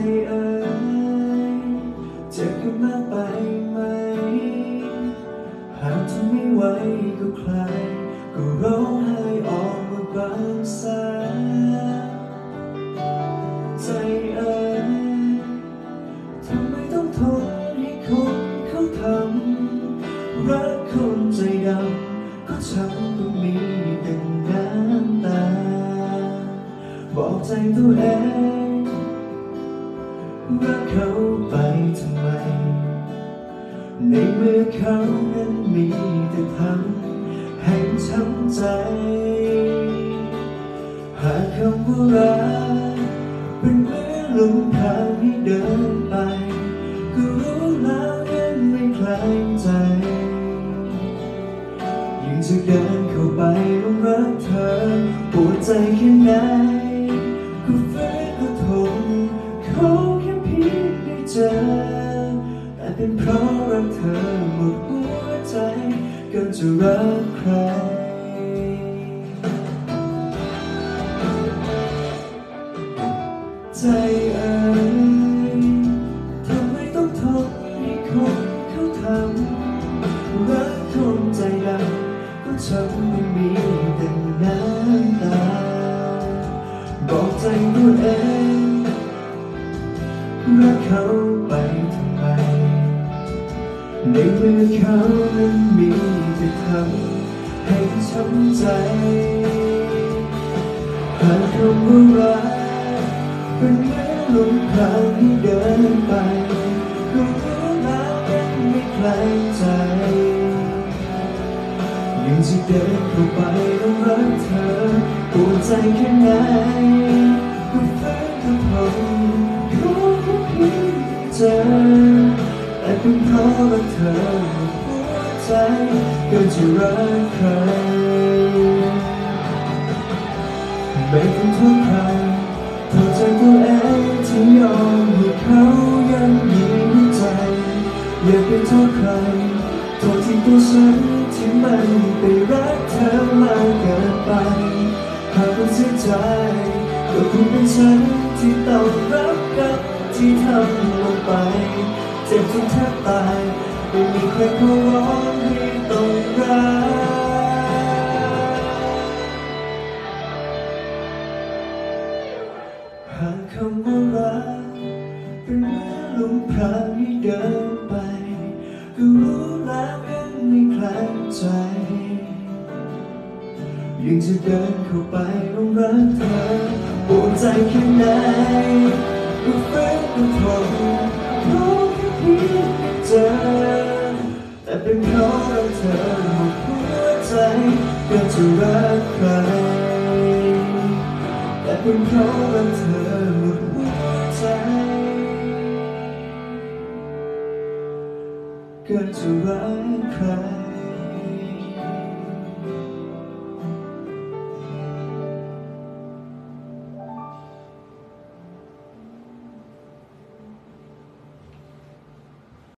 เอ่ยเจ็บกันมากไปไหมหากทนไม่ไหวก็คลายก็ร้องไห้ออกมาบางสายใจเอ่ยทำไมต้องทนให้คนเขาทำรักคนใจดำก็ฉันก็มีแต่น้ำตาบอกใจตัวเองรักเขาไปทำไมในเมื่อเขานั้นมีแต่ทำให้ช้ำใจหากคำว่ารักเป็นเหมือนลมพาให้เดินไปก็รู้แล้วยังไม่คลายใจยิ่งจะเดินเข้าไปลงรักเธอปวดใจแค่ไหนก็ฝืนก็ทนเขาแค่เพียงได้เจอแต่เป็นเพราะรักเธอหมดหัวใจเกินจะรักใครใจเอ่ยทำไมต้องทนให้คนเขาทำรักคนใจดำก็ฉันไม่มีแต่น้ำตาบอกใจตัวเองรักเขาไปทำไมในเมื่อเขานั้นมีแต่ทำให้ช้ำใจหากคำว่ารักเป็นแค่ลมพาให้เดินไปก็รู้แล้วยังไม่คลายใจยิ่งจะเดินเข้าไปแล้วรักเธอปวดใจแค่ไหนก็ฝืนก็ทนขอแค่เพียงเจอแต่เป็นเพราะรักเธอหมดหัวใจเกินจะรักใครไม่ต้องโทษใครโทษใจตัวเองที่ยอมให้เขายังมีหัวใจอย่าไปโทษใครโทษที่ตัวฉันที่มันไปรักเธอมากเกินไปหากคุณเสียใจก็คงเป็นฉันที่ต้องรับกับที่ทำลงไปเจ็บจนแทบตายไม่มีใครขอร้องให้ต้องรักหากคำว่ารักเป็นเหมือนลมพรางให้เดินไปก็รู้แล้วยังไม่คลายใจยิ่งจะเดินเข้าไปลงรักเธอปวดใจแค่ไหนก็ฝืนก็ทนขอแค่เพียงเจอแต่เป็นเพราะรักเธอหมดหัวใจเกินจะรักใครแต่เป็นเพราะรักเธอหมดหัวใจเกินจะรักใคร